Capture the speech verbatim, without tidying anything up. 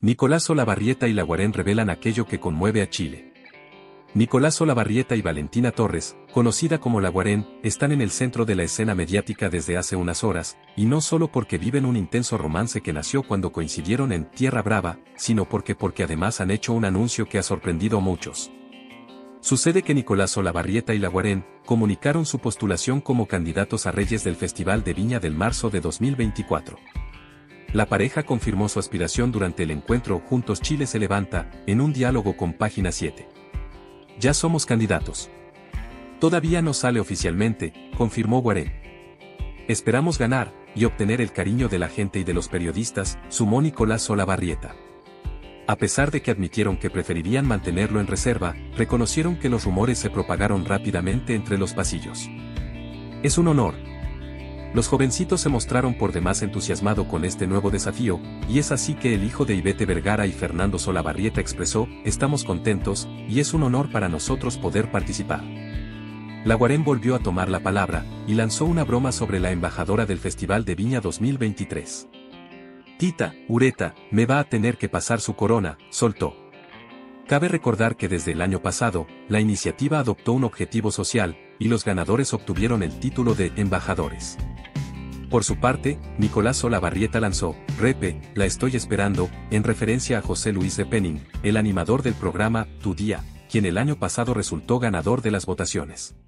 Nicolás Olavarrieta y Laguarén revelan aquello que conmueve a Chile. Nicolás Olavarrieta y Valentina Torres, conocida como Laguarén, están en el centro de la escena mediática desde hace unas horas, y no solo porque viven un intenso romance que nació cuando coincidieron en Tierra Brava, sino porque porque además han hecho un anuncio que ha sorprendido a muchos. Sucede que Nicolás Olavarrieta y Laguarén comunicaron su postulación como candidatos a Reyes del Festival de Viña del marzo de dos mil veinticuatro. La pareja confirmó su aspiración durante el encuentro Juntos Chile se levanta, en un diálogo con Página siete. Ya somos candidatos. Todavía no sale oficialmente, confirmó Guarén. Esperamos ganar, y obtener el cariño de la gente y de los periodistas, sumó Nicolás Olavarrieta. A pesar de que admitieron que preferirían mantenerlo en reserva, reconocieron que los rumores se propagaron rápidamente entre los pasillos. Es un honor. Los jovencitos se mostraron por demás entusiasmado con este nuevo desafío, y es así que el hijo de Ivete Vergara y Fernando Solabarrieta expresó, estamos contentos, y es un honor para nosotros poder participar. Laguarén volvió a tomar la palabra, y lanzó una broma sobre la embajadora del Festival de Viña dos mil veintitrés. Tita, Ureta, me va a tener que pasar su corona, soltó. Cabe recordar que desde el año pasado, la iniciativa adoptó un objetivo social, y los ganadores obtuvieron el título de embajadores. Por su parte, Nicolás Olavarrieta lanzó, Repe, la estoy esperando, en referencia a José Luis Repening, el animador del programa Tu Día, quien el año pasado resultó ganador de las votaciones.